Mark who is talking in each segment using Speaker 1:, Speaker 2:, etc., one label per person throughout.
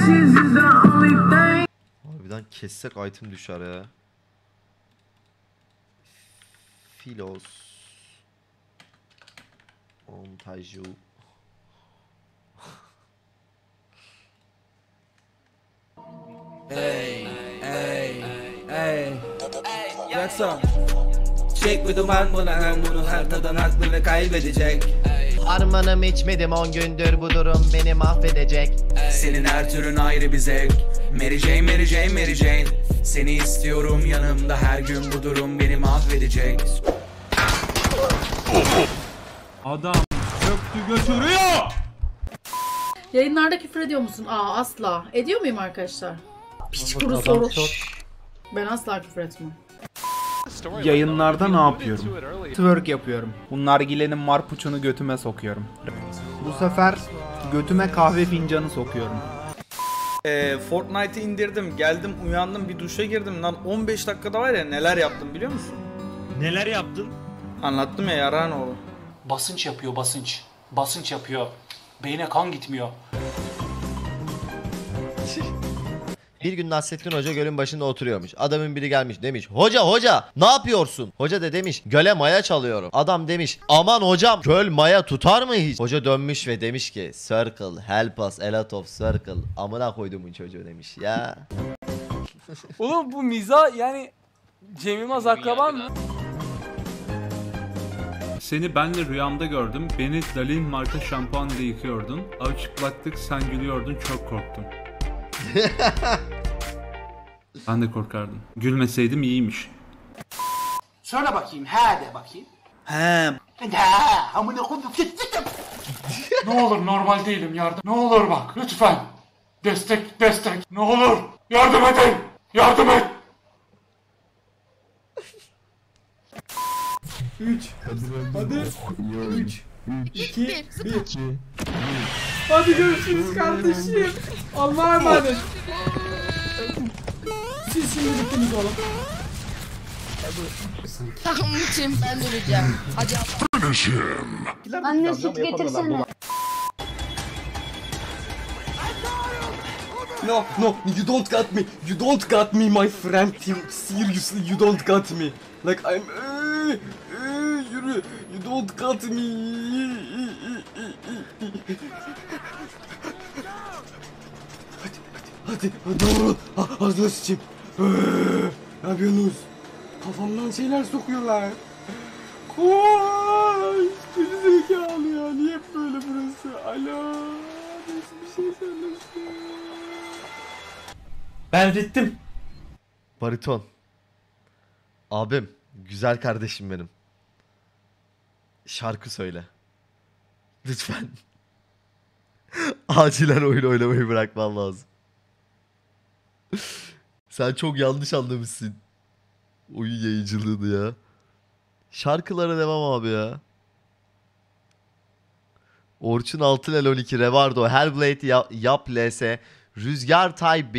Speaker 1: Harbiden kessek item düşer ya. Filos. Montajı.
Speaker 2: Hey, hey, hey. Jackson. Çek bir duman bunu her tadan aklını kaybedecek.
Speaker 3: Armanım içmedim 10 gündür bu durum beni mahvedecek.
Speaker 2: Senin her türün ayrı bir zevk. Mary Jane, Mary Jane, Mary Jane. Seni istiyorum yanımda her gün bu durum beni mahvedecek.
Speaker 4: Adam çöktü götürüyor.
Speaker 5: Yayınlarda küfür ediyor musun? Asla. Ediyor muyum arkadaşlar? Piç kuru soru. Ben asla küfür etmem.
Speaker 4: Yayınlarda ne yapıyorum? Twerk yapıyorum. Bu nargilenin marpuçunu götüme sokuyorum. Bu sefer götüme kahve fincanı sokuyorum.
Speaker 6: Fortnite'ı indirdim, geldim, uyandım, bir duşa girdim lan 15 dakikada var ya neler yaptım biliyor musun?
Speaker 7: Neler yaptın?
Speaker 6: Anlattım ya Yaranoğlu.
Speaker 8: Basınç yapıyor basınç. Basınç yapıyor. Beyne kan gitmiyor.
Speaker 1: Bir gün Nasrettin Hoca gölün başında oturuyormuş. Adamın biri gelmiş demiş. Hoca ne yapıyorsun? Hoca da demiş göle maya çalıyorum. Adam demiş aman hocam göl maya tutar mı hiç? Hoca dönmüş ve demiş ki circle help us a lot of circle. Amına koyduğumun çocuğu demiş ya.
Speaker 9: Oğlum bu miza yani Cem Yılmaz akraban mı?
Speaker 4: Seni benle rüyamda gördüm. Beni Dalin marka şampuanla yıkıyordun. Av çıplaktık sen gülüyordun çok korktum. Ben de korkardım. Gülmeseydim iyiymiş.
Speaker 8: Söyle bakayım he de bakayım.
Speaker 6: He.
Speaker 8: Amına koydum. Ne olur normal değilim yardım. Ne olur bak lütfen. Destek. Ne olur yardım edin. Yardım et.
Speaker 9: 3 Hadi 3 2 1 Hadi görüşürüz kardeşim. Allah'a emanet. Siz şimdi bittiniz oğlum.
Speaker 5: Takım için ben öleceğim. Hadi
Speaker 10: Anne süt getirsene.
Speaker 2: No, you don't got me. You don't got me my friend. Seriously, you don't got me. Like I'm you don't got me. Hadi ağzına sıçayım. Ne yapıyorsunuz? Kafamdan şeyler sokuyorlar. Koş! Gerizekalı ya. Niye hep böyle burası? Alo. Nasıl bir şey söylesin? Ben bittim.
Speaker 1: Bariton. Abim. Güzel kardeşim benim. Şarkı söyle. Lütfen. Acilen oyun oynamayı bırakman lazım. Sen çok yanlış anlamışsın oyun yayıncılığını ya. Şarkılara devam abi ya. Orçun Altınel 12, Revardo, Hellblade, Yap LS, Rüzgar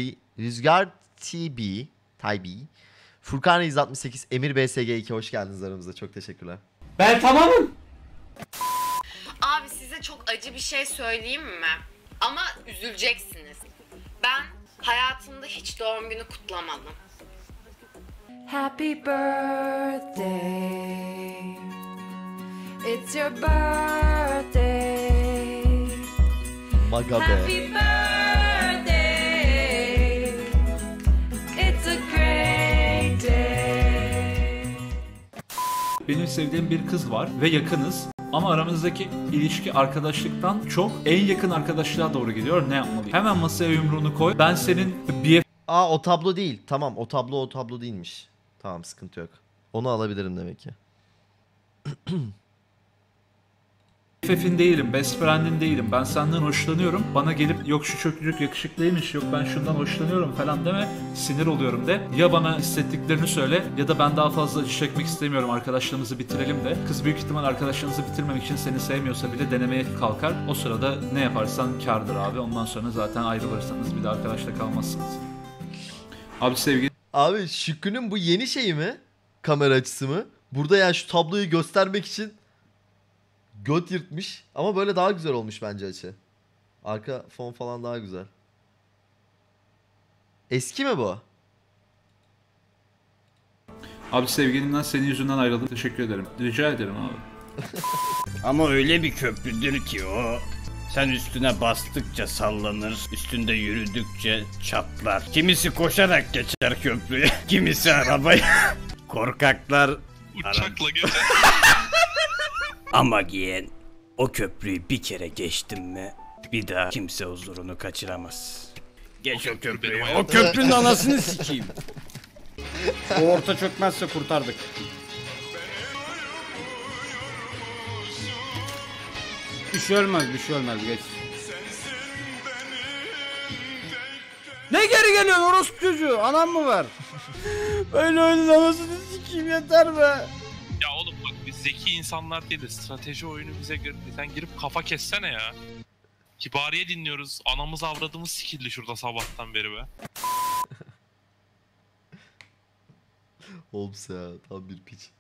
Speaker 1: TB, Furkan 168, Emir BSG 2 hoş geldiniz aramıza. Çok teşekkürler.
Speaker 8: Ben tamamım.
Speaker 11: Abi size çok acı bir şey söyleyeyim mi? Ama üzüleceksiniz. Ben hayatımda hiç doğum günü kutlamadım.
Speaker 5: Happy birthday. It's your birthday.
Speaker 1: Maga be.
Speaker 5: Happy birthday. It's a great day.
Speaker 4: Benim sevdiğim bir kız var ve yakınız. Ama aramızdaki ilişki arkadaşlıktan çok en yakın arkadaşlığa doğru gidiyor. Ne yapmalıyım? Hemen masaya yumruğunu koy. Ben senin
Speaker 1: O tablo değil. Tamam o tablo değilmiş. Tamam sıkıntı yok. Onu alabilirim demek ki.
Speaker 4: BFF'in değilim, best friend'in değilim. Ben senden hoşlanıyorum. Bana gelip yok şu çocuk yakışıklıymış, yok ben şundan hoşlanıyorum falan deme. Sinir oluyorum de. Ya bana hissettiklerini söyle ya da ben daha fazla acı çekmek istemiyorum. Arkadaşlığımızı bitirelim de. Kız büyük ihtimal arkadaşlığınızı bitirmemek için seni sevmiyorsa bile denemeye kalkar. O sırada ne yaparsan kârdır abi. Ondan sonra zaten ayrılırsanız bir de arkadaşla kalmazsınız. Abi sevgili.
Speaker 1: Abi Şükrü'nün bu yeni şeyi mi? Kamera açısı mı? Burada yani şu tabloyu göstermek için göt yırtmış. Ama böyle daha güzel olmuş bence açı. Arka fon falan daha güzel. Eski mi bu?
Speaker 4: Abi sevgilimden senin yüzünden ayrıldım. Teşekkür ederim. Rica ederim abi.
Speaker 7: Ama öyle bir köprüdür ki o. Sen üstüne bastıkça sallanır, üstünde yürüdükçe çatlar. Kimisi koşarak geçer köprüyü, kimisi arabayla. Korkaklar uçakla geçer. Ama giyen, o köprüyü bir kere geçtin mi bir daha kimse huzurunu kaçıramaz. Geç o köprüyü, o köprünün anasını sikeyim. O orta çökmezse kurtardık. Bir şey olmaz geç. Ne geri geliyorsun orospu çocuğu? Anam mı var? Böyle oyunun anasını sikeyim yeter be.
Speaker 12: Ya oğlum bak biz zeki insanlar değiliz. Strateji oyunu bize göre. Sen girip kafa kessene ya. Kibariye dinliyoruz. Anamız avradımız sikildi şurada sabahtan beri be.
Speaker 1: Holmes ya tam bir piç.